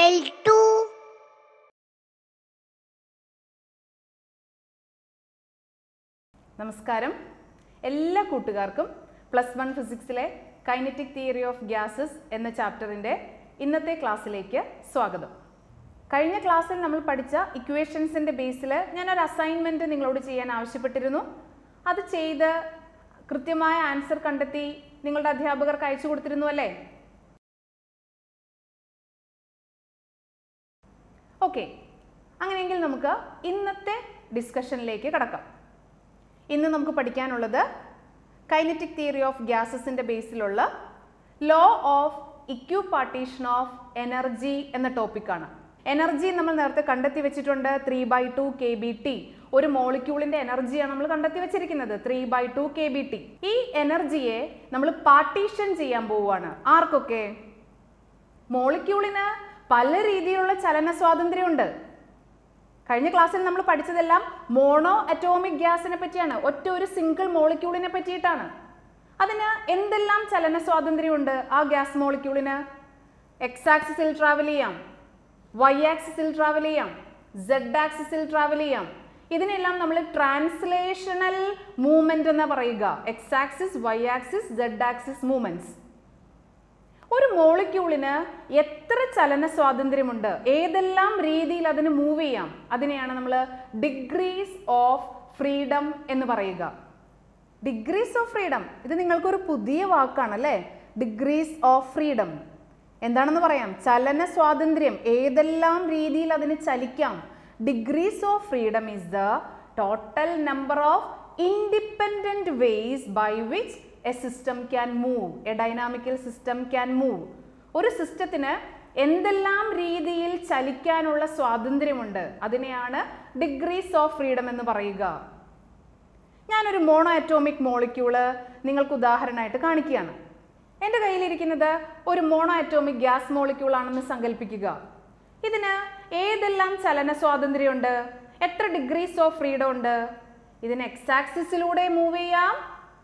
L2. നമസ്കാരം. എല്ലാ കൂട്ടുകാർക്കും +1 ഫിസിക്സിലെ കൈനറ്റിക് തിയറി ഓഫ് ഗ്യാസസ് എന്ന ചാപ്റ്ററിൻ്റെ ഇന്നത്തെ ക്ലാസ്സിലേക്ക് സ്വാഗതം. കഴിഞ്ഞ ക്ലാസ്സിൽ നമ്മൾ പഠിച്ച ഇക്വേഷൻസിൻ്റെ ബേസിൽ ഞാനൊരു അസൈൻമെൻറ്റ് നിങ്ങളോട് ചെയ്യാൻ ആവശ്യപ്പെട്ടിരുന്നു. അത് ചെയ്ത് കൃത്യമായ ആൻസർ കണ്ടെത്തി നിങ്ങളുടെ അധ്യാപകർക്ക് അയച്ചു കൊടുത്തിരുന്നു അല്ലേ? ഓക്കെ, അങ്ങനെയെങ്കിൽ നമുക്ക് ഇന്നത്തെ ഡിസ്കഷനിലേക്ക് കടക്കാം. ഇന്ന് നമുക്ക് പഠിക്കാനുള്ളത് കൈനറ്റിക് തിയറി ഓഫ് ഗ്യാസസിൻ്റെ ബേസിലുള്ള law of equipartition of energy എന്ന ടോപ്പിക്കാണ്. എനർജി നമ്മൾ നേരത്തെ കണ്ടെത്തി വെച്ചിട്ടുണ്ട് 3/2 kBT. ഒരു മോളിക്യൂളിന്റെ എനർജിയാണ് നമ്മൾ കണ്ടെത്തി വെച്ചിരിക്കുന്നത് 3/2 kBT. ഈ എനർജിയെ നമ്മൾ പാർട്ടീഷൻ ചെയ്യാൻ പോവുകയാണ്. ആർക്കൊക്കെ? മോളിക്യൂളിന് പല രീതിയിലുള്ള ചലന സ്വാതന്ത്ര്യമുണ്ട്. കഴിഞ്ഞ ക്ലാസ്സിൽ നമ്മൾ പഠിച്ചതെല്ലാം മോണോ അറ്റോമിക് ഗ്യാസിനെ പറ്റിയാണ്, ഒറ്റ ഒരു സിംഗിൾ മോളിക്യൂളിനെ പറ്റിയിട്ടാണ്. അതിന് എന്തെല്ലാം ചലന സ്വാതന്ത്ര്യമുണ്ട് ആ ഗ്യാസ് മോളിക്യൂളിന്? എക്സ് ആക്സിസിൽ ട്രാവൽ ചെയ്യാം, വൈ ആക്സിസിൽ ട്രാവൽ ചെയ്യാം, സെഡ് ആക്സിസിൽ ട്രാവൽ ചെയ്യാം. ഇതിനെല്ലാം നമ്മൾ ട്രാൻസ്ലേഷണൽ മൂവ്മെന്റ് എന്ന് പറയുക. X axis, Y axis, Z axis movements. ഒരു മോളിക്യൂളിന് എത്ര ചലന സ്വാതന്ത്ര്യമുണ്ട്, ഏതെല്ലാം രീതിയിൽ അതിന് മൂവ് ചെയ്യാം, അതിനെയാണ് നമ്മൾ ഡിഗ്രീസ് ഓഫ് ഫ്രീഡം എന്ന് പറയുക. ഡിഗ്രീസ് ഓഫ് ഫ്രീഡം, ഇത് നിങ്ങൾക്കൊരു പുതിയ വാക്കാണ് അല്ലേ? ഡിഗ്രീസ് ഓഫ് ഫ്രീഡം എന്താണെന്ന് പറയാം. ചലന സ്വാതന്ത്ര്യം, ഏതെല്ലാം രീതിയിൽ അതിന് ചലിക്കാം. Degrees of freedom is the total number of independent ways by which a system can move, a dynamical system can move. ഒരു സിസ്റ്റത്തിന് എന്തെല്ലാം രീതിയിൽ ചലിക്കാനുള്ള സ്വാതന്ത്ര്യമുണ്ട്, അതിനെയാണ് ഡിഗ്രീസ് ഓഫ് ഫ്രീഡം എന്ന് പറയുക. ഞാനൊരു മോണോ അറ്റോമിക് മോളിക്യൂള് നിങ്ങൾക്ക് ഉദാഹരണമായിട്ട് കാണിക്കുകയാണ്. എൻ്റെ കയ്യിലിരിക്കുന്നത് ഒരു മോണോ അറ്റോമിക് ഗ്യാസ് മോളിക്യൂൾ ആണെന്ന് സങ്കല്പിക്കുക. ഇതിന് ഏതെല്ലാം ചലന സ്വാതന്ത്ര്യമുണ്ട്, എത്ര ഡിഗ്രീസ് ഓഫ് ഫ്രീഡം ഉണ്ട്? ഇതിന് എക്സ് ആക്സിസിലൂടെ മൂവ് ചെയ്യാം,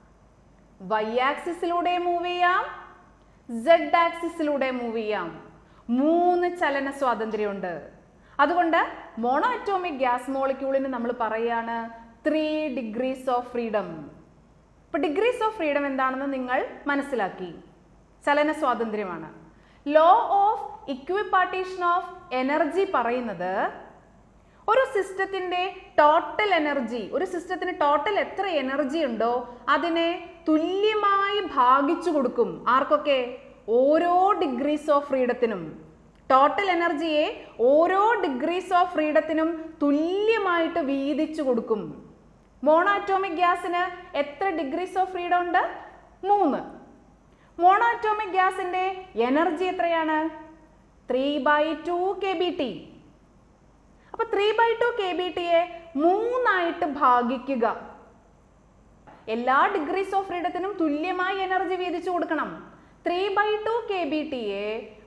വൈ ആക്സിസിലൂടെ മൂവ് ചെയ്യാം, സെഡ് ആക്സിസിലൂടെ മൂവ് ചെയ്യാം. 3 ചലന സ്വാതന്ത്ര്യമുണ്ട്. അതുകൊണ്ട് മോണോ അറ്റോമിക് ഗ്യാസ് മോളിക്യൂളിന് നമ്മൾ പറയാണ് 3 ഡിഗ്രീസ് ഓഫ് ഫ്രീഡം. ഇപ്പൊ ഡിഗ്രീസ് ഓഫ് ഫ്രീഡം എന്താണെന്ന് നിങ്ങൾ മനസ്സിലാക്കി. ചലന സ്വാതന്ത്ര്യമാണ്. Law of equipartition of energy പറയുന്നത് ഒരു സിസ്റ്റത്തിന്റെ ടോട്ടൽ എനർജി, ഒരു സിസ്റ്റത്തിന് ടോട്ടൽ എത്ര എനർജി ഉണ്ടോ അതിനെ തുല്യമായി ഭാഗിച്ചു കൊടുക്കും. ആർക്കൊക്കെ? ഓരോ ഡിഗ്രീസ് ഓഫ് ഫ്രീഡത്തിനും. ടോട്ടൽ എനർജിയെ ഓരോ ഡിഗ്രീസ് ഓഫ് ഫ്രീഡത്തിനും തുല്യമായിട്ട് വീതിച്ചു കൊടുക്കും. മോണോ അറ്റോമിക് ഗ്യാസിന് എത്ര ഡിഗ്രീസ് ഓഫ് ഫ്രീഡം ഉണ്ട്? 3. മോണോ അറ്റോമിക് ഗ്യാസിന്റെ എനർജി എത്രയാണ്? 3/2 kBT. അപ്പൊ 3/2 kBTയെ 3 ഭാഗിക്കുക. എല്ലാ ഡിഗ്രീസ് ഓഫ് ഫ്രീഡത്തിനും തുല്യമായി എനർജി വീതിച്ചു കൊടുക്കണം. 3/2 kBTയെ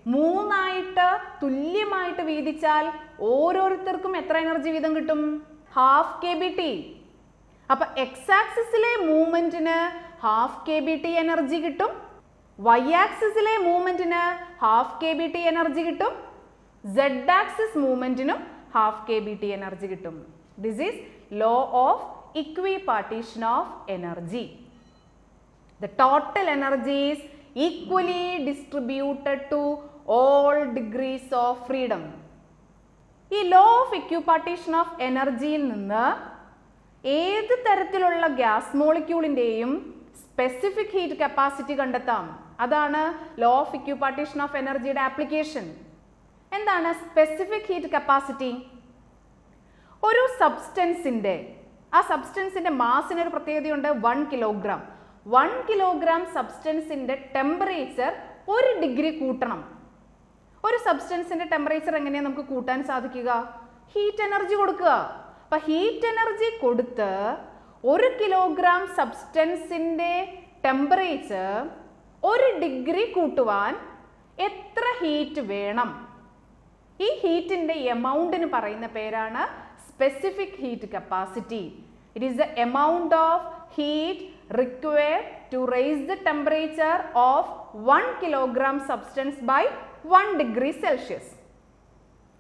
3 തുല്യമായിട്ട് വീതിച്ചാൽ ഓരോരുത്തർക്കും എത്ര എനർജി വീതം കിട്ടും? ½ kBT. അപ്പൊ എക്സ് ആക്സിസിലെ മൂവ്മെന്റിന് ½ kBT എനർജി കിട്ടും, വൈ ആക്സിസിലെ മൂവ്മെന്റിന് ½ kBT എനർജി കിട്ടും, സെഡ് ആക്സിസ് മൂവ്മെന്റിനും ½ kBT എനർജി കിട്ടും. This is law of equipartition of energy. The total energy is equally distributed to all degrees of freedom. ഈ ലോ ഓഫ് ഇക്വിപാർട്ടീഷൻ ഓഫ് എനർജിയിൽ നിന്ന് ഏത് തരത്തിലുള്ള ഗ്യാസ് മോളിക്യൂളിൻ്റെയും സ്പെസിഫിക് ഹീറ്റ് കപ്പാസിറ്റി കണ്ടെത്താം. അതാണ് ലോ ഓഫ് ഇക്വിപാർട്ടീഷൻ ഓഫ് എനർജിയുടെ ആപ്ലിക്കേഷൻ. എന്താണ് സ്പെസിഫിക് ഹീറ്റ് കപ്പാസിറ്റി? ഒരു സബ്സ്റ്റൻസിൻ്റെ, ആ സബ്സ്റ്റൻസിന്റെ മാസിന് ഒരു പ്രത്യേകതയുണ്ട്, 1 കിലോഗ്രാം. 1 കിലോഗ്രാം സബ്സ്റ്റൻസിന്റെ ടെമ്പറേച്ചർ 1 ഡിഗ്രി കൂട്ടണം. ഒരു സബ്സ്റ്റൻസിന്റെ ടെമ്പറേച്ചർ എങ്ങനെയാണ് നമുക്ക് കൂട്ടാൻ സാധിക്കുക? ഹീറ്റ് എനർജി കൊടുക്കുക. അപ്പൊ ഹീറ്റ് എനർജി കൊടുത്ത് 1 കിലോഗ്രാം സബ്സ്റ്റൻസിന്റെ ടെമ്പറേച്ചർ 1 ഡിഗ്രി കൂട്ടുവാൻ എത്ര ഹീറ്റ് വേണം? ഈ ഹീറ്റിന്റെ എമൗണ്ടിന് പറയുന്ന പേരാണ് specific heat capacity. It is the amount of heat required to raise the temperature of 1 kilogram substance by 1 degree Celsius.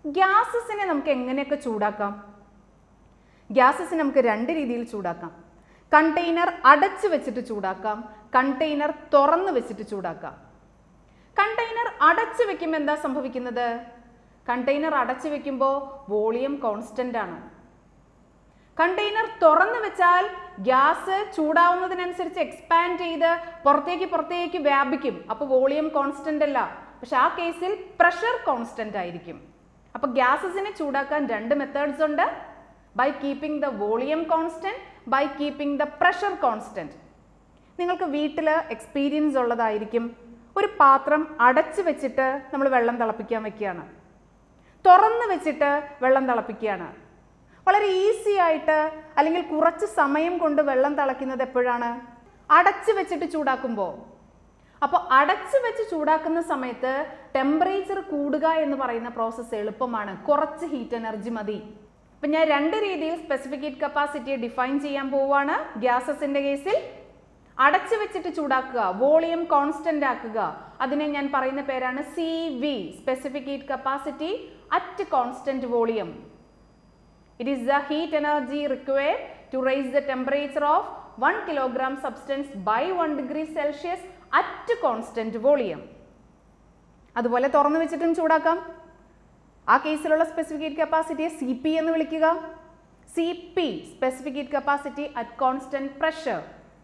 ഗ്യാസസിനെ നമുക്ക് എങ്ങനെയൊക്കെ ചൂടാക്കാം? ഗ്യാസസിനെ നമുക്ക് രണ്ട് രീതിയിൽ ചൂടാക്കാം. കണ്ടെയ്നർ അടച്ചു വെച്ചിട്ട് ചൂടാക്കാം, കണ്ടെയ്നർ തുറന്നു വെച്ചിട്ട് ചൂടാക്കാം. കണ്ടെയ്നർ അടച്ചു വെക്കുമ്പോൾ എന്താ സംഭവിക്കുന്നത്? കണ്ടെയ്നർ അടച്ചു വെക്കുമ്പോൾ വോളിയം കോൺസ്റ്റന്റ് ആണ്. കണ്ടെയ്നർ തുറന്നു വെച്ചാൽ ഗ്യാസ് ചൂടാവുന്നതിനനുസരിച്ച് എക്സ്പാൻഡ് ചെയ്ത് പുറത്തേക്ക് വ്യാപിക്കും. അപ്പോൾ വോളിയം കോൺസ്റ്റന്റ് അല്ല, പക്ഷെ ആ കേസിൽ പ്രഷർ കോൺസ്റ്റന്റ് ആയിരിക്കും. അപ്പോൾ ഗ്യാസസിനെ ചൂടാക്കാൻ രണ്ട് മെത്തേഡ്സ് ഉണ്ട്. By keeping the volume constant, by keeping the pressure constant. നിങ്ങൾക്ക് വീട്ടിൽ എക്സ്പീരിയൻസ് ഉള്ളതായിരിക്കും. ഒരു പാത്രം അടച്ചു വെച്ചിട്ട് നമ്മൾ വെള്ളം തിളപ്പിക്കാൻ വെക്കുകയാണ്, തുറന്നു വെച്ചിട്ട് വെള്ളം തിളപ്പിക്കുകയാണ്. വളരെ ഈസി ആയിട്ട് അല്ലെങ്കിൽ കുറച്ച് സമയം കൊണ്ട് വെള്ളം തിളയ്ക്കുന്നത് എപ്പോഴാണ്? അടച്ചു വെച്ചിട്ട് ചൂടാക്കുമ്പോൾ. അപ്പോൾ അടച്ചു വെച്ച് ചൂടാക്കുന്ന സമയത്ത് ടെമ്പറേച്ചർ കൂടുക എന്ന് പറയുന്ന പ്രോസസ്സ് എളുപ്പമാണ്, കുറച്ച് ഹീറ്റ് എനർജി മതി. അപ്പം ഞാൻ രണ്ട് രീതിയിൽ സ്പെസിഫിക് ഹീറ്റ് കപ്പാസിറ്റിയെ ഡിഫൈൻ ചെയ്യാൻ പോവുകയാണ്. ഗ്യാസസിന്റെ കേസിൽ അടച്ചു വെച്ചിട്ട് ചൂടാക്കുക, വോളിയം കോൺസ്റ്റന്റ് ആക്കുക. അതിനെ ഞാൻ പറയുന്ന പേരാണ് CV, specific heat capacity at constant volume. It is the heat energy required to raise the temperature of 1 kilogram substance by 1 degree Celsius at constant volume. അതുപോലെ തുറന്നു വെച്ചിട്ടും ചൂടാക്കാം. ആ കേസിലുള്ള സ്പെസിഫിക് ഹീറ്റ് കപ്പാസിറ്റിയെ CP എന്ന് വിളിക്കുക. CP, specific heat capacity at constant pressure.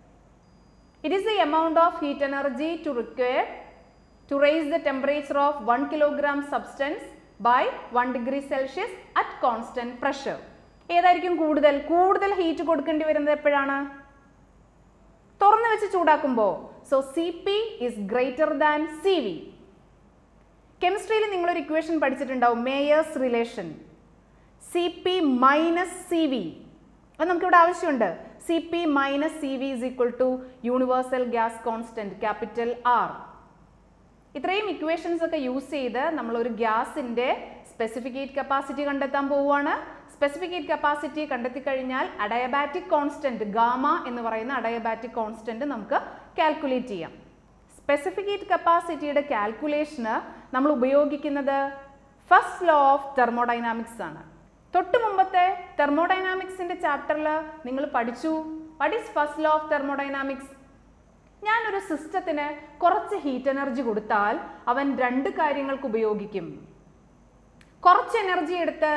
It is the amount of heat energy to require to raise the temperature of 1 kilogram substance by 1 degree Celsius at constant pressure. ഏതായിരിക്കും കൂടുതൽ heat കൊടുക്കേണ്ടി വരുന്നത് എപ്പോഴാണ്? തുറന്നു വെച്ച് ചൂടാക്കുമ്പോൾ. So CP is greater than CV. കെമിസ്ട്രിയിൽ നിങ്ങളൊരു ഇക്വേഷൻ പഠിച്ചിട്ടുണ്ടാവും, Mayer's relation. CP minus CV. അത് നമുക്കിവിടെ ആവശ്യമുണ്ട്. CP minus CV is equal to universal gas constant capital R. ഇത്രയും ഇക്വേഷൻസ് ഒക്കെ യൂസ് ചെയ്ത് നമ്മൾ ഒരു ഗ്യാസിന്റെ സ്പെസിഫിക് ഹീറ്റ് കപ്പാസിറ്റി കണ്ടെത്താൻ പോവുകയാണ്. സ്പെസിഫിക് ഹീറ്റ് കപ്പാസിറ്റി കണ്ടെത്തി കഴിഞ്ഞാൽ അഡയബാറ്റിക് കോൺസ്റ്റന്റ് ഗാമ എന്ന് പറയുന്ന അഡയബാറ്റിക് കോൺസ്റ്റന്റ് നമുക്ക് കാൽക്കുലേറ്റ് ചെയ്യാം. സ്പെസിഫിക് ഹീറ്റ് കപ്പാസിറ്റിയുടെ കാൽക്കുലേഷന് നമ്മൾ ഉപയോഗിക്കുന്നത് ഫസ്റ്റ് ലോ ഓഫ് തെർമോഡൈനാമിക്സ് ആണ്. തൊട്ട് മുമ്പത്തെ തെർമോഡൈനാമിക്സിന്റെ ചാപ്റ്ററിൽ നിങ്ങൾ പഠിച്ചു what is first law of thermodynamics. ഞാനൊരു സിസ്റ്റത്തിന് കുറച്ച് ഹീറ്റ് എനർജി കൊടുത്താൽ അവൻ രണ്ട് കാര്യങ്ങൾക്ക് ഉപയോഗിക്കും. കുറച്ച് എനർജി എടുത്ത്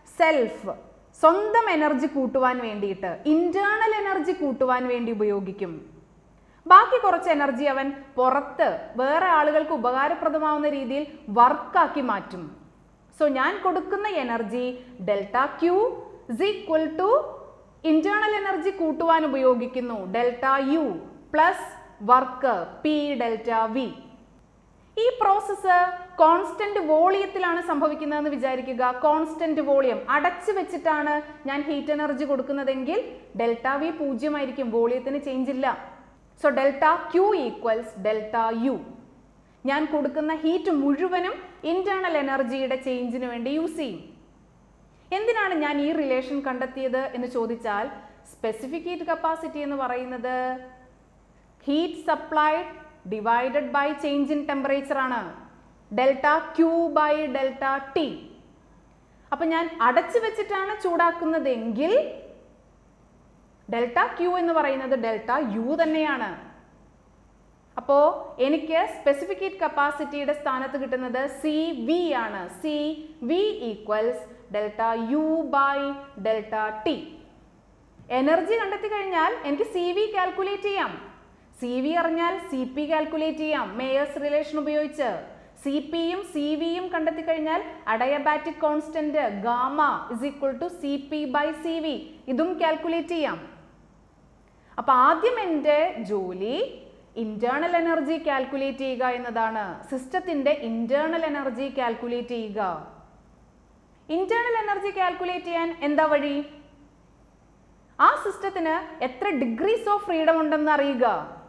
സ്വന്തം എനർജി കൂട്ടുവാൻ വേണ്ടിയിട്ട്, ഇന്റേണൽ എനർജി കൂട്ടുവാൻ വേണ്ടി ഉപയോഗിക്കും. ബാക്കി കുറച്ച് എനർജി അവൻ പുറത്ത് വേറെ ആളുകൾക്ക് ഉപകാരപ്രദമാവുന്ന രീതിയിൽ വർക്കാക്കി മാറ്റും. സോ ഞാൻ കൊടുക്കുന്ന energy ΔQ is equal to internal energy കൂട്ടുവാൻ ഉപയോഗിക്കുന്നു ΔU പ്ലസ് വർക്ക് P∆V. ഈ പ്രോസസ്സ് കോൺസ്റ്റന്റ് വോളിയത്തിലാണ് സംഭവിക്കുന്നതെന്ന് വിചാരിക്കുക. കോൺസ്റ്റന്റ് വോളിയം അടച്ചു വെച്ചിട്ടാണ് ഞാൻ ഹീറ്റ് എനർജി കൊടുക്കുന്നതെങ്കിൽ ΔV 0 ആയിരിക്കും, വോളിയത്തിന് ചേഞ്ച് ഇല്ല. So ΔQ equals ΔU. ഞാൻ കൊടുക്കുന്ന ഹീറ്റ് മുഴുവനും ഇന്റേണൽ എനർജിയുടെ ചേഞ്ചിന് വേണ്ടി യൂസ് ചെയ്യും. എന്തിനാണ് ഞാൻ ഈ റിലേഷൻ കണ്ടെത്തിയത് എന്ന് ചോദിച്ചാൽ, സ്പെസിഫിക് ഹീറ്റ് കപ്പാസിറ്റി എന്ന് പറയുന്നത് heat supplied divided by change in temperature ആണ്, ΔQ ബൈ ΔT. അപ്പൊ ഞാൻ അടച്ചു വെച്ചിട്ടാണ് ചൂടാക്കുന്നതെങ്കിൽ ΔQ എന്ന് പറയുന്നത് ΔU തന്നെയാണ്. അപ്പോ എനിക്ക് സ്പെസിഫിക് ഹീറ്റ് കപ്പാസിറ്റിയുടെ സ്ഥാനത്ത് കിട്ടുന്നത് CV ആണ്. CV equals ΔU by ΔT. Energy കണ്ടെത്തി കഴിഞ്ഞാൽ എനിക്ക് CV കാൽക്കുലേറ്റ് ചെയ്യാം. CV അറിഞ്ഞാൽ CP കാൽക്കുലേറ്റ് ചെയ്യാം മേയേഴ്സ് റിലേഷൻ ഉപയോഗിച്ച്. CPയും CVയും കണ്ടെത്തി കഴിഞ്ഞാൽ adiabatic constant gamma is equal to CP by CV ഇതും കാൽക്കുലേറ്റ് ചെയ്യാം. അപ്പൊ ആദ്യം എൻ്റെ ജോലി ഇന്റേണൽ എനർജി കാൽക്കുലേറ്റ് ചെയ്യുക എന്നതാണ്. സിസ്റ്റത്തിന്റെ ഇന്റേണൽ എനർജി കാൽക്കുലേറ്റ് ചെയ്യുക. ഇന്റേണൽ എനർജി കാൽക്കുലേറ്റ് ചെയ്യാൻ എന്താ വഴി? ആ സിസ്റ്റത്തിന് എത്ര ഡിഗ്രീസ് ഓഫ് ഫ്രീഡം ഉണ്ടെന്ന് അറിയുക,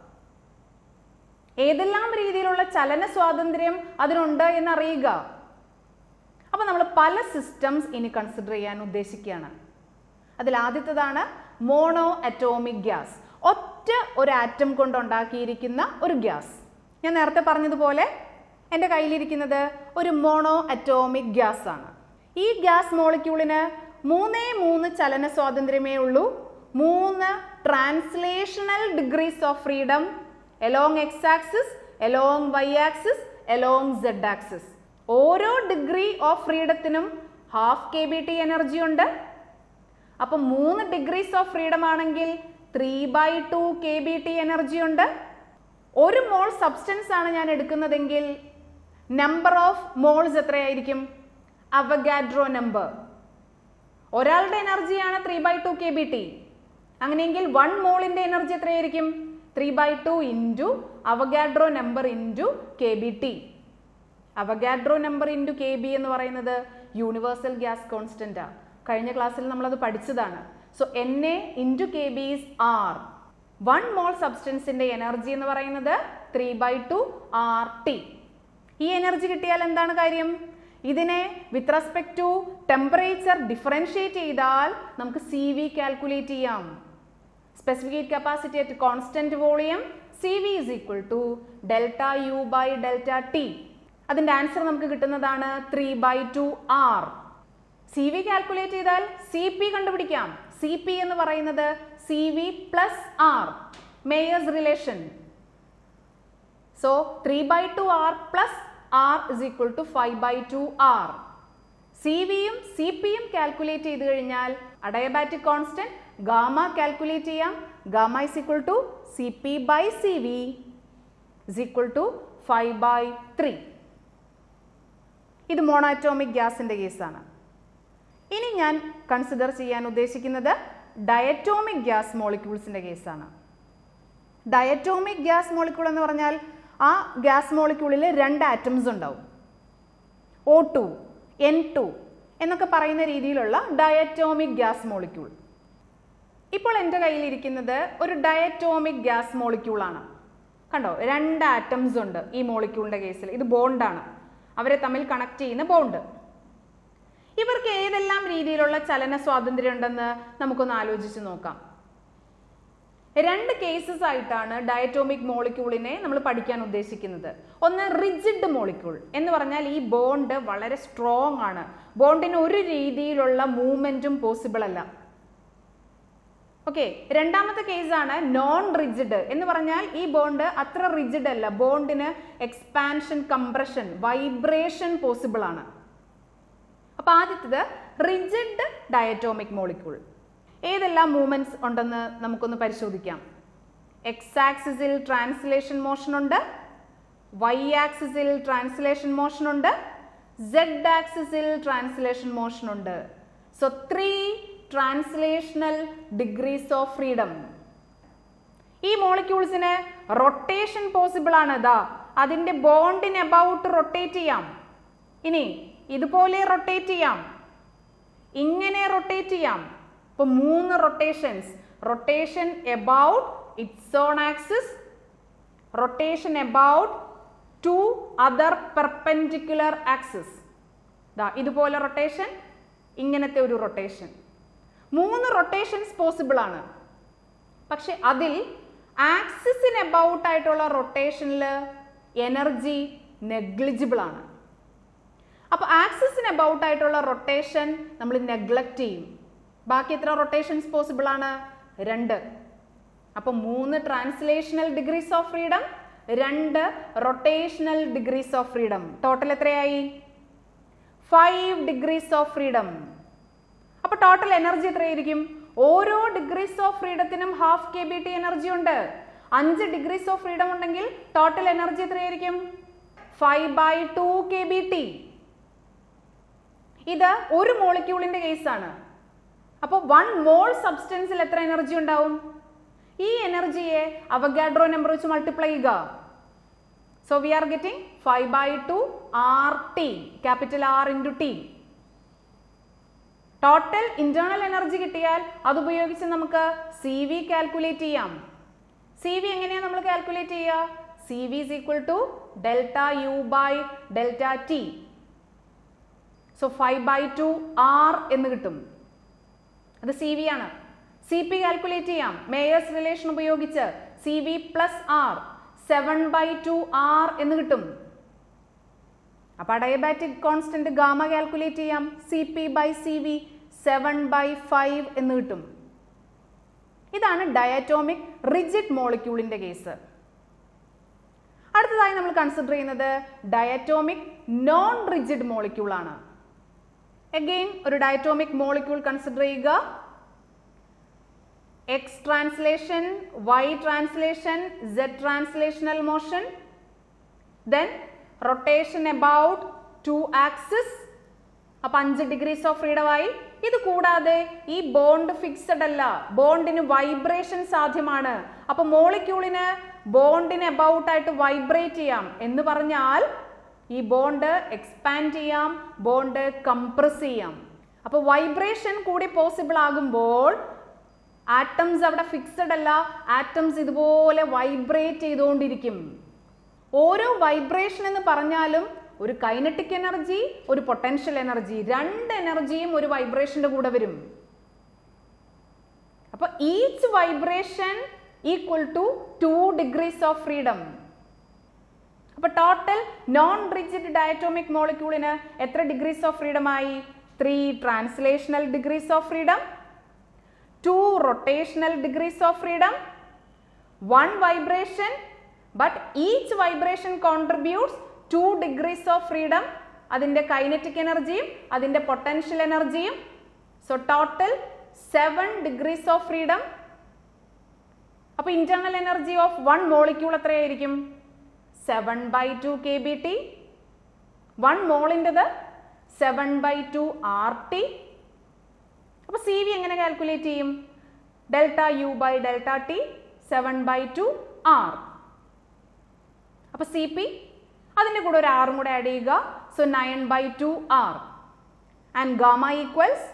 ഏതെല്ലാം രീതിയിലുള്ള ചലന സ്വാതന്ത്ര്യം അതിനുണ്ട് എന്ന് അറിയുക. അപ്പൊ നമ്മൾ പല സിസ്റ്റംസ് ഇനി കൺസിഡർ ചെയ്യാൻ ഉദ്ദേശിക്കുകയാണ്. അതിൽ ആദ്യത്തേതാണ് മോണോ അറ്റോമിക് ഗ്യാസ്. ഒറ്റ ഒരു ആറ്റം കൊണ്ട് ഉണ്ടാക്കിയിരിക്കുന്ന ഒരു ഗ്യാസ്. ഞാൻ നേരത്തെ പറഞ്ഞതുപോലെ എൻ്റെ കയ്യിലിരിക്കുന്നത് ഒരു മോണോ അറ്റോമിക് ഗ്യാസ് ആണ്. ഈ ഗ്യാസ് മോളിക്യൂളിന് 3 ചലന സ്വാതന്ത്ര്യമേ ഉള്ളൂ. 3 translational degrees of freedom along X axis, along Y axis, along Z axis. ഓരോ ഡിഗ്രി ഓഫ് ഫ്രീഡത്തിനും 1/2 kBt എനർജി ഉണ്ട്. അപ്പം 3 ഡിഗ്രീസ് ഓഫ് ഫ്രീഡം ആണെങ്കിൽ 3/2 kBt എനർജി ഉണ്ട്. 1 മോൾ സബ്സ്റ്റൻസ് ആണ് ഞാൻ എടുക്കുന്നതെങ്കിൽ നമ്പർ ഓഫ് മോൾസ് എത്രയായിരിക്കും? Avogadro number. ഒരാളുടെ എനർജിയാണ് 3/2 kBt. അങ്ങനെയെങ്കിൽ 1 മോളിന്റെ എനർജി എത്രയായിരിക്കും? 3/2 into Avogadro number into kBt. Avogadro number into kB എന്ന് പറയുന്നത് യൂണിവേഴ്സൽ ഗ്യാസ് കോൺസ്റ്റന്റ് ആണ്. കഴിഞ്ഞ ക്ലാസ്സിൽ നമ്മളത് പഠിച്ചതാണ്. So Na into kB is R. 1 mole സബ്സ്റ്റൻസിന്റെ എനർജി എന്ന് പറയുന്നത് 3/2 RT. ഈ എനർജി കിട്ടിയാൽ എന്താണ് കാര്യം? ഇതിനെ with respect to temperature differentiate ചെയ്താൽ നമുക്ക് CV കാൽക്കുലേറ്റ് ചെയ്യാം. Specific heat capacity at constant volume CV is equal to delta U by delta T. അതിന്റെ ആൻസർ നമുക്ക് കിട്ടുന്നതാണ് 3/2 R. CV കാൽക്കുലേറ്റ് ചെയ്താൽ CP കണ്ടുപിടിക്കാം. CP എന്ന് പറയുന്നത് CV plus R, Mayer's relation. So 3/2 R plus R is equal to 5/2 R. CVയും CPയും calculate ചെയ്ത് കഴിഞ്ഞാൽ അഡയബാറ്റിക് കോൺസ്റ്റന്റ് ഗാമ കാൽക്കുലേറ്റ് ചെയ്യാം. Gamma is equal to CP by CV is equal to 5/3. ഇത് മോണോഅറ്റോമിക് ഗ്യാസിന്റെ കേസാണ്. ഇനി ഞാൻ കൺസിഡർ ചെയ്യാൻ ഉദ്ദേശിക്കുന്നത് ഡയറ്റോമിക് ഗ്യാസ് മോളിക്യൂൾസിന്റെ കേസാണ്. ഡയറ്റോമിക് ഗ്യാസ് മോളിക്യൂൾ എന്ന് പറഞ്ഞാൽ ആ ഗ്യാസ് മോളിക്യൂളിൽ 2 ആറ്റംസ് ഉണ്ടാവും. O2, N2 എന്നൊക്കെ പറയുന്ന രീതിയിലുള്ള ഡയറ്റോമിക് ഗ്യാസ് മോളിക്യൂൾ. ഇപ്പോൾ എൻ്റെ കയ്യിലിരിക്കുന്നത് ഒരു ഡയറ്റോമിക് ഗ്യാസ് മോളിക്യൂൾ ആണ്. കണ്ടോ, 2 ആറ്റംസ് ഉണ്ട് ഈ മോളിക്യൂളിന്റെ കേസിൽ. ഇത് ബോണ്ടാണ്, അവരെ തമ്മിൽ കണക്ട് ചെയ്യുന്ന ബോണ്ട്. ഇവർക്ക് ഏതെല്ലാം രീതിയിലുള്ള ചലന സ്വാതന്ത്ര്യം ഉണ്ടെന്ന് നമുക്കൊന്ന് ആലോചിച്ച് നോക്കാം. 2 കേസസ് ആയിട്ടാണ് ഡയറ്റോമിക് മോളിക്യൂളിനെ നമ്മൾ പഠിക്കാൻ ഉദ്ദേശിക്കുന്നത്. ഒന്ന് റിജിഡ് മോളിക്യൂൾ എന്ന് പറഞ്ഞാൽ ഈ ബോണ്ട് വളരെ സ്ട്രോങ് ആണ്. ബോണ്ടിന് ഒരു രീതിയിലുള്ള മൂവ്മെന്റും പോസിബിൾ അല്ല. ഓക്കെ. രണ്ടാമത്തെ കേസാണ് നോൺ റിജിഡ് എന്ന് പറഞ്ഞാൽ ഈ ബോണ്ട് അത്ര റിജിഡ് അല്ല. ബോണ്ടിന് എക്സ്പാൻഷൻ, കംപ്രഷൻ, വൈബ്രേഷൻ പോസിബിൾ ആണ്. അപ്പൊ ആദ്യത്തേത് റിജിഡ് ഡയറ്റോമിക് മോളിക്യൂൾ. ഏതെല്ലാം മൂവ്മെന്റ്സ് ഉണ്ടെന്ന് നമുക്കൊന്ന് പരിശോധിക്കാം. എക്സ് ആക്സിസിൽ ട്രാൻസ്ലേഷൻ മോഷൻ ഉണ്ട്, വൈ ആക്സിസിൽ ട്രാൻസ്ലേഷൻ മോഷൻ ഉണ്ട്, സെഡ് ആക്സിസിൽ ട്രാൻസ്ലേഷൻ മോഷൻ ഉണ്ട്. So 3 translational degrees of freedom. ഈ മോളിക്യൂൾസിന് റൊട്ടേഷൻ പോസിബിൾ ആണ്. അതിന്റെ ബോണ്ടിന് അബൌട്ട് റൊട്ടേറ്റ് ചെയ്യാം. ഇനി ഇതുപോലെ റൊട്ടേറ്റ് ചെയ്യാം, ഇങ്ങനെ റൊട്ടേറ്റ് ചെയ്യാം. ഇപ്പൊ 3 rotations. Rotation about its own axis, rotation about 2 other perpendicular axis. ഇതുപോലെ റൊട്ടേഷൻ, ഇങ്ങനത്തെ ഒരു റൊട്ടേഷൻ. 3 റൊട്ടേഷൻസ് പോസിബിൾ ആണ്. പക്ഷെ അതിൽ ആക്സിസിന് എബൌട്ട് ആയിട്ടുള്ള റൊട്ടേഷനിൽ എനർജി നെഗ്ലിജിബിൾ ആണ്. അപ്പോൾ ആക്സിസിന് എബൌട്ട് ആയിട്ടുള്ള റൊട്ടേഷൻ നമ്മൾ നെഗ്ലക്ട് ചെയ്യും. ബാക്കി എത്ര റൊട്ടേഷൻസ് പോസിബിൾ ആണ്? 2. അപ്പോൾ 3 translational degrees of freedom, 2 rotational degrees of freedom. Total എത്രയായി? 5 ഡിഗ്രീസ് ഓഫ് ഫ്രീഡം. അപ്പോൾ ടോട്ടൽ എനർജി എത്രയായിരിക്കും? ഓരോ ഡിഗ്രീസ് ഓഫ് ഫ്രീഡത്തിനും 1/2 kBt എനർജി ഉണ്ട്. 5 ഡിഗ്രീസ് ഓഫ് ഫ്രീഡം ഉണ്ടെങ്കിൽ ടോട്ടൽ എനർജി എത്രയായിരിക്കും? 5/2 kBt. ഇത് ഒരു മോളിക്യൂളിന്റെ കേസാണ്. അപ്പോൾ 1 മോൾ സബ്സ്റ്റൻസിൽ എത്ര എനർജി ഉണ്ടാവും? ഈ എനർജിയെ അവഗാഡ്രോ നമ്പർ വെച്ച് മൾട്ടിപ്ലൈ ചെയ്യുക. So we are getting 5/2 RT, capital R into T. Total internal energy കിട്ടിയാൽ അതുപയോഗിച്ച് നമുക്ക് CV കാൽക്കുലേറ്റ് ചെയ്യാം. CV എങ്ങനെയാണ് നമ്മൾ കാൽക്കുലേറ്റ് ചെയ്യുക? CV is equal to delta U by delta T. So 5/2 R എന്ന് കിട്ടും. അത് CV ആണ്. CP കാൽക്കുലേറ്റ് ചെയ്യാം മേയേഴ്സ് റിലേഷൻ ഉപയോഗിച്ച്. CV plus R 7/2 R എന്ന് കിട്ടും. അപ്പോൾ അഡയബാറ്റിക് കോൺസ്റ്റന്റ് ഗാമ കാൽക്കുലേറ്റ് ചെയ്യാം. Cp/Cv 7/5 എന്ന് കിട്ടും. ഇതാണ് ഡയറ്റോമിക് റിജിഡ് മോളിക്യൂളിന്റെ കേസ്. അടുത്തതായി നമ്മൾ കൺസിഡർ ചെയ്യുന്നത് ഡയറ്റോമിക് നോൺ റിജിഡ് മോളിക്യൂൾ ആണ്. അഗെയിൻ ഒരു ഡയറ്റോമിക് മോളിക്യൂൾ കൺസിഡർ ചെയ്യുക. X translation, Y translation, Z translational motion, then rotation about 2 axis. അപ്പോൾ 5 ഡിഗ്രീസ് ഓഫ് ഫ്രീഡം ആയി. ഇത് കൂടാതെ ഈ ബോണ്ട് ഫിക്സഡ് അല്ല, ബോണ്ടിന് വൈബ്രേഷൻ സാധ്യമാണ്. അപ്പോൾ മോളിക്യൂളിന് ബോണ്ടിന് അബൌട്ട് ആയിട്ട് വൈബ്രേറ്റ് ചെയ്യാം എന്ന് പറഞ്ഞാൽ ഈ ബോണ്ട് എക്സ്പാൻഡ് ചെയ്യാം, ബോണ്ട് കംപ്രസ് ചെയ്യാം. അപ്പോൾ വൈബ്രേഷൻ കൂടി പോസിബിൾ ആകുമ്പോൾ ആറ്റംസ് അവിടെ ഫിക്സഡ് അല്ല, ആറ്റംസ് ഇതുപോലെ വൈബ്രേറ്റ് ചെയ്തുകൊണ്ടിരിക്കും. ഓരോ വൈബ്രേഷൻ എന്ന് പറഞ്ഞാലും ഒരു കൈനറ്റിക് എനർജി, ഒരു പൊട്ടൻഷ്യൽ എനർജി, രണ്ട് എനർജിയും ഒരു വൈബ്രേഷന്റെ കൂടെ വരും. അപ്പോൾ each vibration equal to 2 degrees of freedom. അപ്പോൾ ടോട്ടൽ നോൺ റിജിഡ് ഡയറ്റോമിക് മോളിക്യൂളിന് എത്ര ഡിഗ്രീസ് ഓഫ് ഫ്രീഡം ആയി? 3 translational degrees of freedom, 2 rotational degrees of freedom, 1 vibration, but each vibration contributes 2 degrees of freedom. അതിന്റെ kinetic എനർജിയും അതിന്റെ potential എനർജിയും. So total 7 degrees of freedom. അപ്പോൾ internal energy of 1 molecule എത്രയായിരിക്കും? 7/2 kBT. 1 മോളിൻ്റെത് 7/2 RT. അപ്പോൾ CV എങ്ങനെ കാൽക്കുലേറ്റ് ചെയ്യും? ΔU/ΔT 7/2 R. അപ്പോൾ CP അതിൻ്റെ കൂടെ ഒരു R കൂടെ ആഡ് ചെയ്യുക. So 9/2 R and gamma equals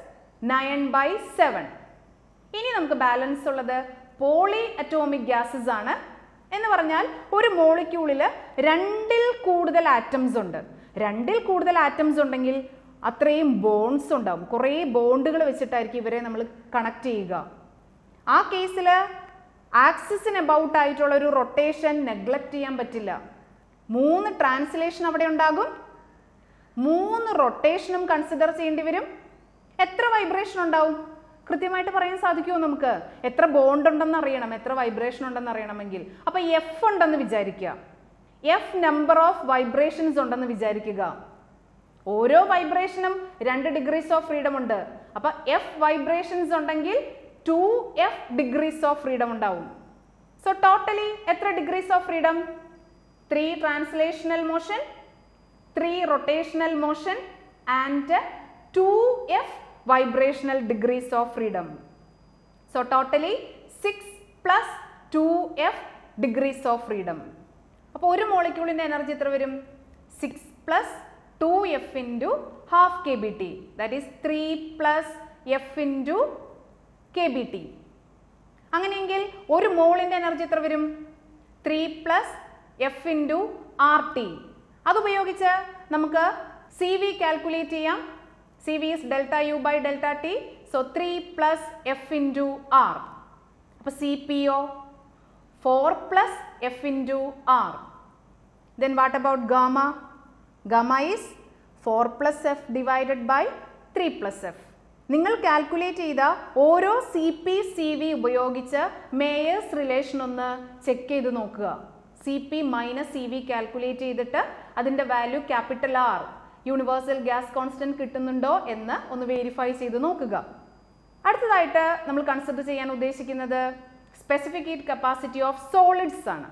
9/7. ഇനി നമുക്ക് ബാലൻസ് ഉള്ളത് പോളി അറ്റോമിക് ഗ്യാസസ് ആണ്. എന്ന് പറഞ്ഞാൽ ഒരു മോളിക്യൂളിൽ 2ൽ കൂടുതൽ ആറ്റംസ് ഉണ്ട്. 2ൽ കൂടുതൽ ആറ്റംസ് ഉണ്ടെങ്കിൽ അത്രയും ബോണ്ട്സ് ഉണ്ടാവും. കുറേ ബോണ്ടുകൾ വെച്ചിട്ടായിരിക്കും ഇവരെ നമ്മൾ കണക്ട് ചെയ്യുക. ആ കേസിൽ ആക്സിസിന് അബൌട്ട് ആയിട്ടുള്ള ഒരു റൊട്ടേഷൻ നെഗ്ലക്ട് ചെയ്യാൻ പറ്റില്ല. 3 ട്രാൻസ്ലേഷൻ അവിടെ ഉണ്ടാകും, 3 റൊട്ടേഷനും കൺസിഡർ ചെയ്യേണ്ടി വരും. എത്ര വൈബ്രേഷൻ ഉണ്ടാവും? കൃത്യമായിട്ട് പറയാൻ സാധിക്കുമോ നമുക്ക്? എത്ര ബോണ്ട് ഉണ്ടെന്ന് അറിയണം, എത്ര വൈബ്രേഷൻ ഉണ്ടെന്ന് അറിയണമെങ്കിൽ. അപ്പോൾ F ഉണ്ടെന്ന് വിചാരിക്കുക. F നമ്പർ ഓഫ് വൈബ്രേഷൻസ് ഉണ്ടെന്ന് വിചാരിക്കുക. ഓരോ വൈബ്രേഷനും 2 ഡിഗ്രീസ് ഓഫ് ഫ്രീഡം ഉണ്ട്. അപ്പോൾ F വൈബ്രേഷൻസ് ഉണ്ടെങ്കിൽ 2F ഡിഗ്രീസ് ഓഫ് ഫ്രീഡം ഉണ്ടാവും. സോ ടോട്ടലി എത്ര degrees of freedom? 3 translational motion, 3 rotational motion and 2F vibrational degrees of freedom. So totally 6 plus 2F degrees of freedom. അപ്പോൾ ഒരു മോളിക്യൂളിന്റെ energy എത്ര വരും? 6 plus 2F into half kBT. That is 3 plus F into kBT. അങ്ങനെയെങ്കിൽ ഒരു മോളിന്റെ energy എത്ര വരും? 3 plus F into RT. അതുപയോഗിച്ച് നമുക്ക് CV കാൽക്കുലേറ്റ് ചെയ്യാം. CV is ΔU/ΔT. So 3 plus F into R. അപ്പോൾ CPO 4 plus F into R. Then what about gamma? Gamma is 4 plus F divided by 3 plus F. നിങ്ങൾ calculate ചെയ്ത ഓരോ CP CV ഉപയോഗിച്ച് Mayer's relation ഒന്ന് check ചെയ്ത് നോക്കുക. CP minus CV calculate ചെയ്തിട്ട് അതിൻ്റെ value capital R universal gas constant കിട്ടുന്നുണ്ടോ എന്ന് ഒന്ന് വെരിഫൈ ചെയ്ത് നോക്കുക. അടുത്തതായിട്ട് നമ്മൾ കൺസിഡർ ചെയ്യാൻ ഉദ്ദേശിക്കുന്നത് specific heat capacity of solids ആണ്.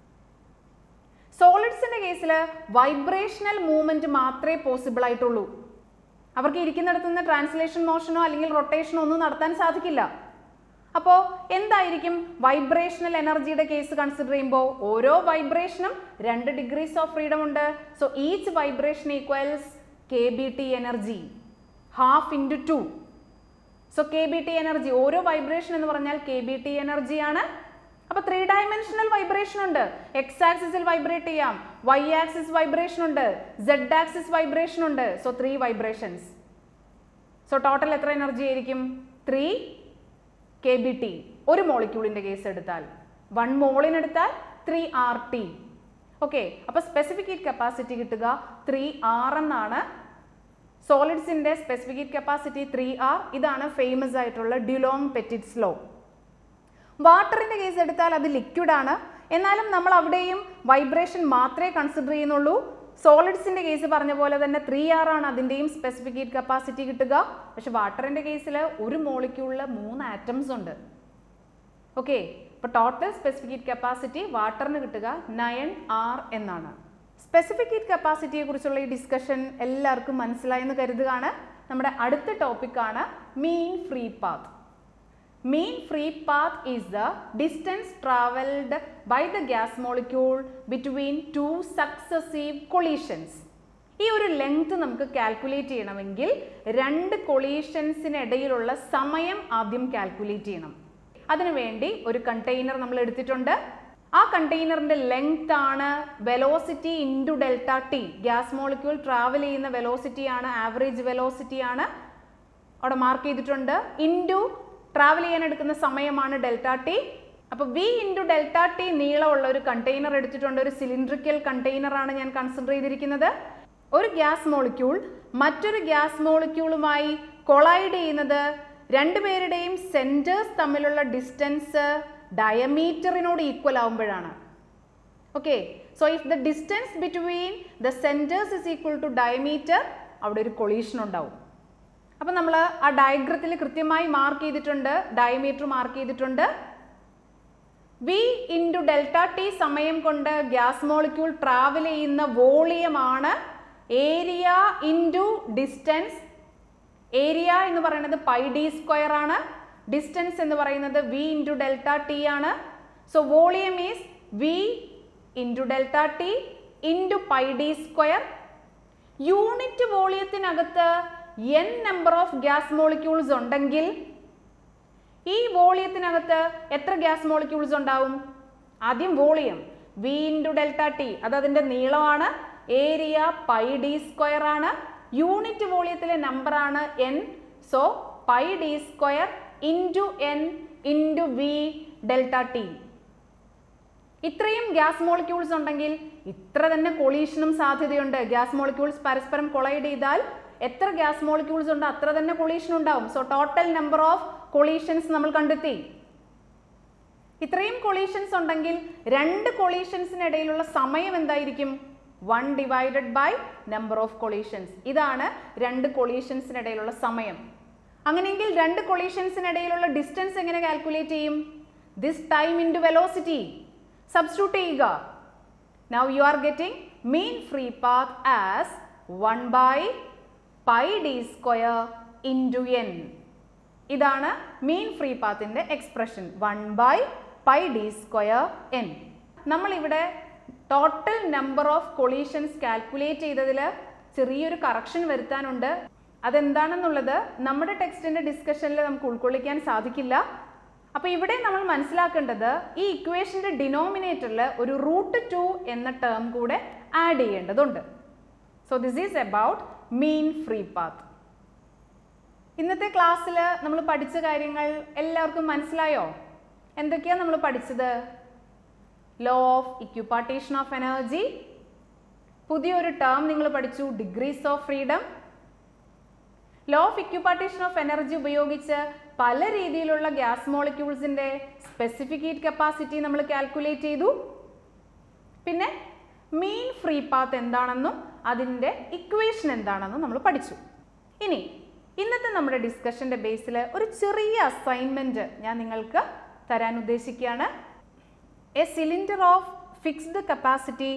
സോളിഡ്സിന്റെ കേസിൽ വൈബ്രേഷണൽ മൂവ്മെന്റ് മാത്രമേ പോസിബിൾ ആയിട്ടുള്ളൂ. അവർക്ക് ഇരിക്കുന്നിടത്ത് നിന്ന് ട്രാൻസ്ലേഷൻ മോഷനോ അല്ലെങ്കിൽ റൊട്ടേഷനോ ഒന്നും നടത്താൻ സാധിക്കില്ല. അപ്പോൾ എന്തായിരിക്കും വൈബ്രേഷണൽ എനർജിയുടെ കേസ് കൺസിഡർ ചെയ്യുമ്പോൾ? ഓരോ വൈബ്രേഷനും 2 ഡിഗ്രീസ് ഓഫ് ഫ്രീഡം ഉണ്ട്. So each vibration equals KBT energy, half into 2. So KBT energy, ഓരോ വൈബ്രേഷൻ എന്ന് പറഞ്ഞാൽ KBT എനർജിയാണ്. അപ്പോൾ 3 ഡയമെൻഷണൽ വൈബ്രേഷൻ ഉണ്ട്. X ആക്സിസിൽ വൈബ്രേറ്റ് ചെയ്യാം, Y ആക്സിസ് വൈബ്രേഷൻ ഉണ്ട്, Z ആക്സിസ് വൈബ്രേഷൻ ഉണ്ട്. So 3 vibrations. സോ ടോട്ടൽ എത്ര എനർജി ആയിരിക്കും? 3 KBT. ഒരു മോളിക്യൂളിന്റെ കേസ് എടുത്താൽ 1 മോളിനെടുത്താൽ 3 RT. ഓക്കെ, അപ്പോൾ സ്പെസിഫിക് ഹീറ്റ് കപ്പാസിറ്റി കിട്ടുക 3R എന്നാണ്. സോളിഡ്സിന്റെ സ്പെസിഫിക് ഹീറ്റ് കപ്പാസിറ്റി 3R. ഇതാണ് ഫേമസ് ആയിട്ടുള്ള ഡ്യുലോങ് പെറ്റിറ്റ്സ് ലോ. വാട്ടറിന്റെ കേസ് എടുത്താൽ അത് ലിക്വിഡ് ആണ്, എന്നാലും നമ്മൾ അവിടെയും വൈബ്രേഷൻ മാത്രമേ കൺസിഡർ ചെയ്യുന്നുള്ളൂ. സോളിഡ്സിന്റെ കേസ് പറഞ്ഞ പോലെ തന്നെ 3R ആണ് അതിന്റെയും സ്പെസിഫിക് ഹീറ്റ് കപ്പാസിറ്റി കിട്ടുക. പക്ഷെ വാട്ടറിന്റെ കേസിൽ ഒരു മോളിക്യൂളിൽ 3 ആറ്റംസ് ഉണ്ട്. ഓക്കെ, അപ്പോൾ ടോട്ടൽ സ്പെസിഫിക് ഹീറ്റ് കപ്പാസിറ്റി വാട്ടറിന് കിട്ടുക 9R എന്നാണ്. സ്പെസിഫിക് ഹീറ്റ് കപ്പാസിറ്റിയെ കുറിച്ചുള്ള ഈ ഡിസ്കഷൻ എല്ലാവർക്കും മനസ്സിലായെന്ന് കരുതുകയാണ്. നമ്മുടെ അടുത്ത ടോപ്പിക്കാണ് mean free path. Mean free path is the distance travelled by the gas molecule between two successive collisions. ഈ ഒരു ലെങ്ത് നമുക്ക് കാൽക്കുലേറ്റ് ചെയ്യണമെങ്കിൽ 2 കൊളീഷൻസിനിടയിലുള്ള സമയം ആദ്യം കാൽക്കുലേറ്റ് ചെയ്യണം. അതിനുവേണ്ടി ഒരു കണ്ടെയ്നർ നമ്മൾ എടുത്തിട്ടുണ്ട്. ആ കണ്ടെയ്നറിന്റെ ലെങ്ത് ആണ് velocity into delta T. Gas molecule travel ചെയ്യുന്ന വെലോസിറ്റി ആണ്, ആവറേജ് വെലോസിറ്റി ആണ്, അവിടെ മാർക്ക് ചെയ്തിട്ടുണ്ട്. ഇൻറ്റു ട്രാവൽ ചെയ്യാൻ എടുക്കുന്ന സമയമാണ് ഡെൽറ്റ ടി. അപ്പോൾ വി ഇൻറ്റു ഡെൽറ്റ ടി നീളമുള്ള ഒരു കണ്ടെയ്നർ എടുത്തിട്ടുണ്ട്. ഒരു സിലിണ്ടറിക്കൽ കണ്ടെയ്നർ ആണ് ഞാൻ കൺസിഡർ ചെയ്തിരിക്കുന്നത്. ഒരു ഗ്യാസ് മോളിക്യൂൾ മറ്റൊരു ഗ്യാസ് മോളിക്യൂളുമായി കൊളൈഡ് ചെയ്യുന്നത് രണ്ടുപേരുടെയും സെന്റേഴ്സ് തമ്മിലുള്ള ഡിസ്റ്റൻസ് ഡയമീറ്ററിനോട് ഈക്വൽ ആവുമ്പോഴാണ്. Okay, so if the distance between the centres is equal to diameter, അവിടെ ഒരു കൊളീഷൻ ഉണ്ടാവും. അപ്പം നമ്മൾ ആ ഡയഗ്രത്തിൽ കൃത്യമായി മാർക്ക് ചെയ്തിട്ടുണ്ട്, ഡയമീറ്റർ മാർക്ക് ചെയ്തിട്ടുണ്ട്. വി ഇൻറ്റു ഡെൽറ്റ ടി സമയം കൊണ്ട് ഗ്യാസ് മോളിക്യൂൾ ട്രാവൽ ചെയ്യുന്ന വോളിയമാണ് ഏരിയ ഇൻറ്റു ഡിസ്റ്റൻസ്. ഏരിയ എന്ന് പറയുന്നത് പൈ ഡി സ്ക്വയർ ആണ്, ഡിസ്റ്റൻസ് എന്ന് പറയുന്നത് വി ഇൻറ്റു ഡെൽറ്റ ടി ആണ്. So volume is V into delta T into pi D square. Unit വോളിയത്തിനകത്ത് n number of gas molecules ഉണ്ടെങ്കിൽ ഈ വോളിയത്തിനകത്ത് എത്ര ഗ്യാസ് മോളിക്യൂൾസ് ഉണ്ടാവും? ആദ്യം volume V into delta T, അത് അതിൻ്റെ നീളമാണ്. ഏരിയ പൈ ഡി സ്ക്വയർ ആണ്. യൂണിറ്റ് വോളിയത്തിലെ നമ്പർ ആണ് n. So pi D square into n into V delta T. ഇത്രയും ഗ്യാസ് മോളിക്യൂൾസ് ഉണ്ടെങ്കിൽ ഇത്ര തന്നെ കൊളീഷനും സാധ്യതയുണ്ട്. ഗ്യാസ് മോളിക്യൂൾസ് പരസ്പരം കൊളൈഡ് ചെയ്താൽ എത്ര ഗ്യാസ് മോളിക്യൂൾസ് ഉണ്ട് അത്ര തന്നെ കൊളീഷൻ ഉണ്ടാവും. So total number of collisions നമ്മൾ കണ്ടെത്തി. ഇത്രയും കൊളീഷൻസ് ഉണ്ടെങ്കിൽ 2 കൊളീഷൻസിനിടയിലുള്ള സമയം എന്തായിരിക്കും? 1 divided by number of collisions. ഇതാണ് 2 കൊളീഷൻസിനിടയിലുള്ള സമയം. അങ്ങനെയെങ്കിൽ 2 കൊളീഷൻസിനിടയിലുള്ള ഡിസ്റ്റൻസ് എങ്ങനെ കാൽക്കുലേറ്റ് ചെയ്യും? This time into velocity substitute ചെയ്യുക. Now you are getting mean free path as 1 by pi D square into n. ഇതാണ് മീൻ ഫ്രീ പാത്തിന്റെ എക്സ്പ്രഷൻ, 1 by പൈ ഡി സ്ക്വയർ n. നമ്മളിവിടെ total number of collisions calculate ചെയ്തതിൽ ചെറിയൊരു correction വരുത്താനുണ്ട്. അതെന്താണെന്നുള്ളത് നമ്മുടെ ടെക്സ്റ്റിന്റെ ഡിസ്കഷനിൽ നമുക്ക് ഉൾക്കൊള്ളിക്കാൻ സാധിക്കില്ല. അപ്പോൾ ഇവിടെ നമ്മൾ മനസ്സിലാക്കേണ്ടത് ഈ ഇക്വേഷന്റെ ഡിനോമിനേറ്ററിൽ ഒരു √2 എന്ന ടേം കൂടെ ആഡ് ചെയ്യേണ്ടതുണ്ട്. So this is about mean free path. ഇന്നത്തെ ക്ലാസ്സിൽ നമ്മൾ പഠിച്ച കാര്യങ്ങൾ എല്ലാവർക്കും മനസ്സിലായോ? എന്തൊക്കെയാണ് നമ്മൾ പഠിച്ചത്? Law of equipartition of energy, പുതിയൊരു ടേം നിങ്ങൾ പഠിച്ചു, degrees of freedom. Law of equipartition of energy ഉപയോഗിച്ച് പല രീതിയിലുള്ള ഗ്യാസ് മോളിക്യൂൾസിന്റെ സ്പെസിഫിക് ഹീറ്റ് കപ്പാസിറ്റി നമ്മൾ കാൽക്കുലേറ്റ് ചെയ്തു. പിന്നെ മീൻ ഫ്രീ പാത്ത് എന്താണെന്നും അതിൻ്റെ ഇക്വേഷൻ എന്താണെന്നും നമ്മൾ പഠിച്ചു. ഇനി ഇന്നത്തെ നമ്മുടെ ഡിസ്കഷന്റെ ബേസിൽ ഒരു ചെറിയ അസൈൻമെന്റ് ഞാൻ നിങ്ങൾക്ക് തരാൻ ഉദ്ദേശിക്കുകയാണ്. A cylinder of fixed capacity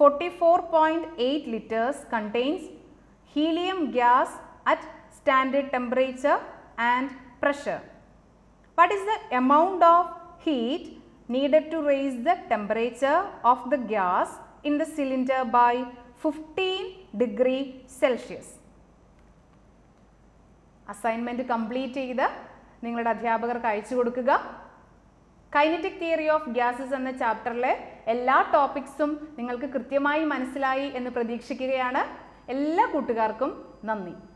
44.8 liters contains helium gas at standard temperature and pressure. What is the amount of heat needed to raise the temperature of the gas in the cylinder by 15 degrees Celsius? Assignment complete ചെയ്ത് നിങ്ങളുടെ അധ്യാപകർക്ക് അയച്ചു കൊടുക്കുക. Kinetic theory of gases എന്ന ചാപ്റ്ററിലെ എല്ലാ ടോപ്പിക്സും നിങ്ങൾക്ക് കൃത്യമായി മനസ്സിലായി എന്ന് പ്രതീക്ഷിക്കുകയാണ്. എല്ലാ കൂട്ടുകാർക്കും നന്ദി.